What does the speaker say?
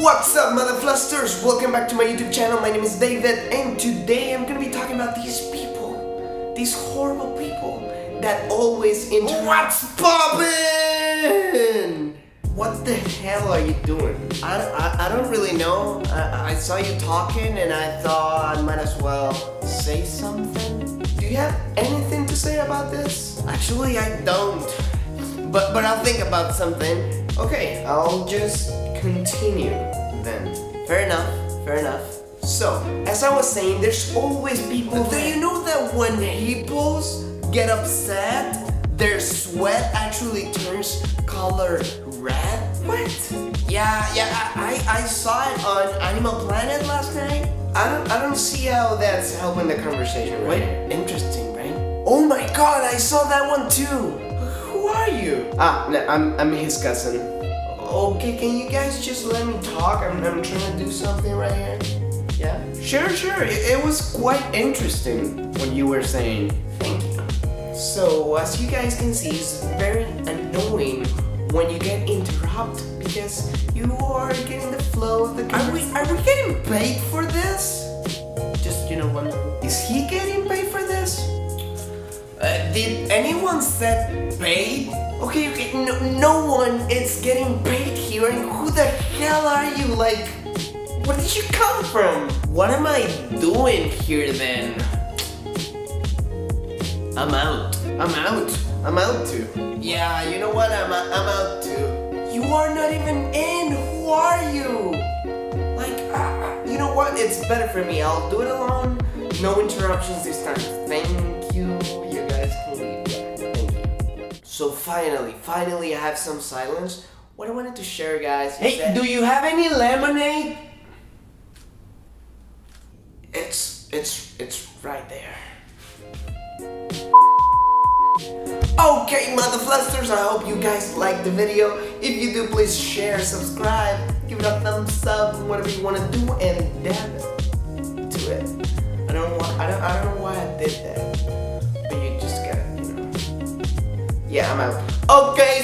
What's up, mother flusters? Welcome back to my YouTube channel. My name is David, and today I'm gonna be talking about these people, these horrible people that always interrupt. What's poppin'? What the hell are you doing? I don't really know. I saw you talking and I thought I might as well say something. Do you have anything to say about this? Actually, I don't. But I'll think about something. Okay, I'll just continue then. Fair enough, fair enough. So, as I was saying, there's always people. Do you know that when hippos get upset, their sweat actually turns color red? What? Yeah, I saw it on Animal Planet last night. I don't see how that's helping the conversation, right? Interesting, right? Oh my god, I saw that one too. Who are you? No, I'm his cousin. Okay, can you guys just let me talk? I'm trying to do something right here. Yeah? Sure. It was quite interesting what you were saying. Thank you. So, as you guys can see, it's very annoying when you get interrupted because you are getting the flow of the conversation. Are we getting paid for this? Just, wonder. Is he getting paid for this? Did anyone said paid? Okay, no one is getting paid here, and who the hell are you? Like, where did you come from? What am I doing here then? I'm out too. Yeah, you know what? I'm out too. You are not even in. Who are you? Like, you know what? It's better for me. I'll do it alone. No interruptions this time. Thank you. You guys can leave. Thank you. So finally, I have some silence. What I wanted to share, guys. Hey, do you have any lemonade? It's right there. Okay, mother flusters, I hope you guys liked the video. If you do, please share, subscribe, give it a thumbs up, whatever you want to do, and dab to it. I don't know why I did that, but you just gotta, Yeah, I'm out. Okay.